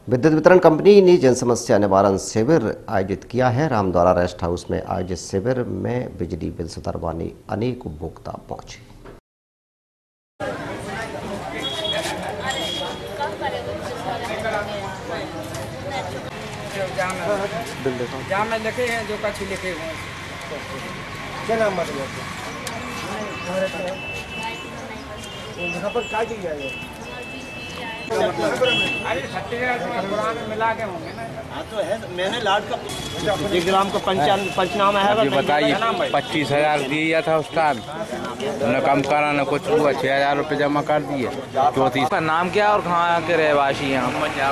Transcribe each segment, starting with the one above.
विद्युत वितरण कंपनी ने जन समस्या निवारण शिविर आयोजित किया है। रामद्वारा रेस्ट हाउस में आयोजित शिविर में बिजली बिल सुधरवाने अनेक उपभोक्ता पहुंचे। जहाँ में लिखे हैं जो कच्छ लिखे हुए हैं। क्या नाम बताइए मिला के होंगे ना। हाँ तो है, मैंने लाड का 1 ग्राम का पंचनामा है। बताइए 25,000 दिया था उस टाइम, न कम करा न कुछ हुआ। 6,000 रुपये जमा कर दिए। चौथी का नाम क्या और कहाँ के रहवासी हैं?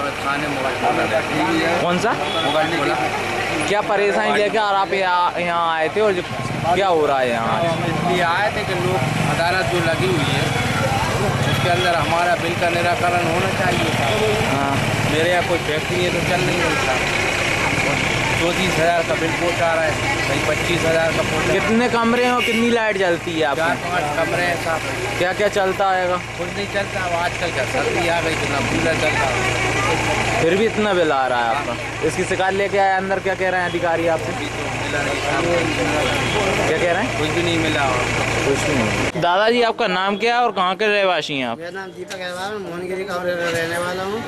कौन सा क्या परेशानी लेके और आप यहाँ आए थे और क्या हो रहा है यहाँ? इसलिए आए थे कि लोग अदालत जो लगी हुई है उसके अंदर हमारा बिल का निराकरण होना चाहिए था। हाँ, मेरे यहाँ कोई फैक्ट्री है तो चल नहीं मिलता। 34,000 का बिल पहुँचा रहा है, कहीं 25,000 का पहुँचा। कितने कमरे हैं और कितनी लाइट जलती है? 4-5 कमरे हैं साहब। क्या क्या चलता है? कुछ नहीं चलता। अब आजकल का सर्दी आ गई तो ना कूलर चलता, फिर भी इतना बिल आ रहा है आपका। इसकी शिकायत लेके आए अंदर, क्या कह रहे हैं अधिकारी आपसे? क्या कह रहे हैं? कुछ भी नहीं मिला। कुछ नहीं। दादाजी आपका नाम क्या है और कहाँ के रहवासी हैं आप? मेरा नाम दीपक अग्रवाल, मोहनगिरी का रहने वाला हूँ।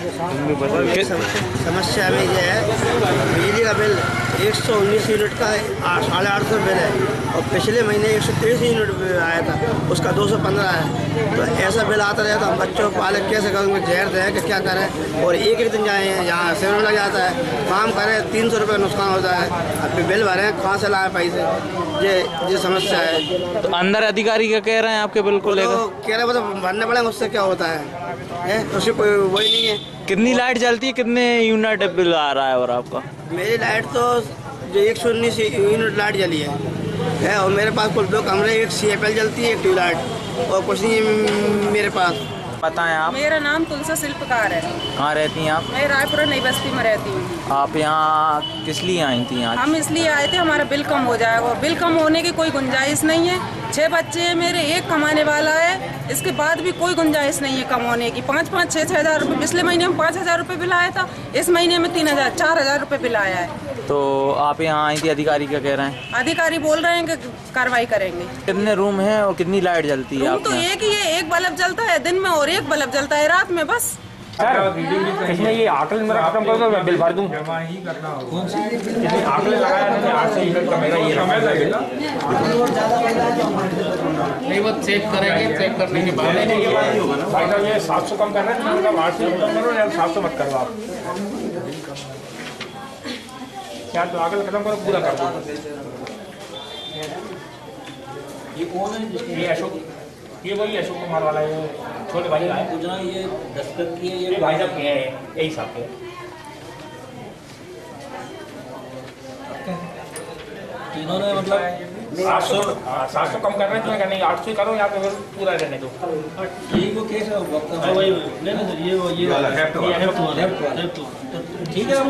समस्या में ये है, बिजली का बिल 119 यूनिट का 850 बिल है और पिछले महीने 123 यूनिट आया था, उसका 215 है। तो ऐसा बिल आता रहे तो हम बच्चों को पाले कैसे करेंगे? जहर दें कि क्या करें? और एक दिन जाए यहाँ शिविर में लग जाता है, काम करें 300 रुपये नुकसान होता है। अब बिल भरें कहाँ से लाए पैसे? ये समस्या है। तो अंदर अधिकारी क्या कह रहे हैं आपके बिल को लेकर? कह रहे मतलब भरने पड़ेंगे, उससे क्या होता है? उससे कोई वही नहीं है। कितनी लाइट जलती है, कितने यूनिट बिल आ रहा है? और आपका? मेरी लाइट तो जो 119 यूनिट लाइट जली है और मेरे पास कुल 2 कमरे, एक CFL जलती है, एक ट्यूबलाइट, और कुछ नहीं है मेरे पास। बताएं आप। मेरा नाम तुलसा शिल्पकार है। कहाँ रहती हैं आप? मैं रायपुरा नई बस्ती में रहती हूँ। आप यहाँ किस लिए आई थी? यहाँ हम इसलिए आए थे, हमारा बिल कम हो जाएगा। बिल कम होने की कोई गुंजाइश नहीं है। 6 बच्चे हैं मेरे, एक कमाने वाला है, इसके बाद भी कोई गुंजाइश नहीं है कम होने की। 5-6 हज़ार रुपये पिछले महीने में 5,000 रुपये बिल आया था, इस महीने में 4,000 रुपये बिल आया है। तो आप यहाँ आई थी, अधिकारी क्या कह रहे हैं? अधिकारी बोल रहे हैं कि कार्रवाई करेंगे। कितने रूम हैं और कितनी लाइट जलती है? रूम तो एक ही है, एक बल्ब जलता है दिन में और एक बल्ब जलता है रात में, बस। इसमें ये आकलन मेरा खत्म कर दो, मैं बिल भर दूँ। आकलन लगाया 800 यूनिट का मेरा ये नहीं, वो चेक करेंगे, चेक करने के बाद भाई साहब ये 700 कम कर रहे हैं, मतलब 800 कम करो या 700 मत करो आप। क्या तो आकलन खत्म करो, पूरा कर दो। ये अशोक, ये वही अशोक कुमार वाला है, छोटे भाई आए पूछना। ये दस्तखत किए, ये भाई साहब के हैं, यही साहब के। इन्होंने मतलब 700 कम कर रहे हैं, तो मैं कहने 800 करो या फिर पूरा रहने दो। यही वो केस है, नहीं सर, ये ठीक है।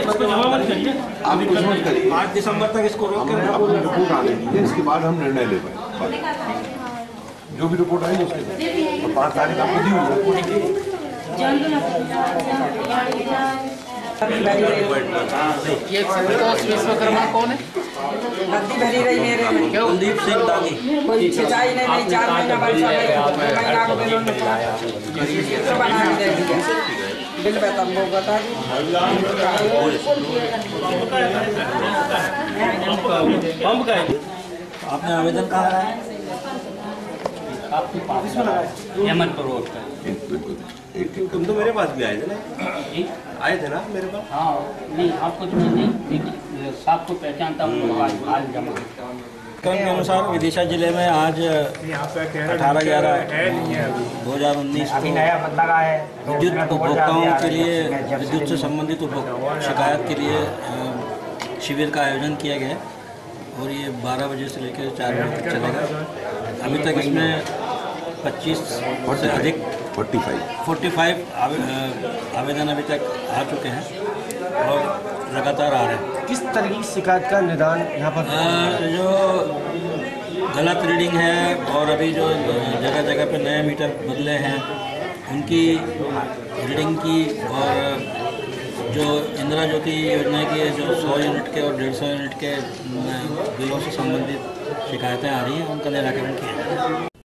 8 दिसंबर तक इसको रोक कर रिपोर्ट आने दीजिए, इसके बाद हम निर्णय ले पाएंगे। जो भी रिपोर्ट आएगी उसके तो 5 तारीख आपको दी हुई है। ये संतोष विश्वकर्मा कौन है? गद्दी भरी रही मेरे में। कुलदीप सिंह दागी। कोई छिचाई नहीं, 4 महीना बरसा बिल बता आपने आवेदन कहा है? आपके पास हेमंत रोड का। तुम तो मेरे पास भी आए थे ना? आए थे ना मेरे पास? हाँ, नहीं आपको तो नहीं, साहब को पहचानता हूँ। आज जमा क्रम के अनुसार विदिशा जिले में आज 18/11/2019 को विद्युत उपभोक्ताओं के लिए विद्युत से संबंधित शिकायत के लिए शिविर का आयोजन किया गया और ये 12 बजे से लेकर 4 बजे तक चलेगा। अभी तक इसमें 25 से अधिक 45 आवेदन अभी तक आ चुके हैं और लगातार आ रहे हैं। किस तरह की शिकायत का निदान यहाँ पर? जो गलत रीडिंग है और अभी जो जगह जगह पे नए मीटर बदले हैं उनकी रीडिंग की और जो इंदिरा ज्योति योजना के जो 100 यूनिट के और 150 यूनिट के बिलों से संबंधित शिकायतें आ रही हैं, उनका निराकरण किया जाए।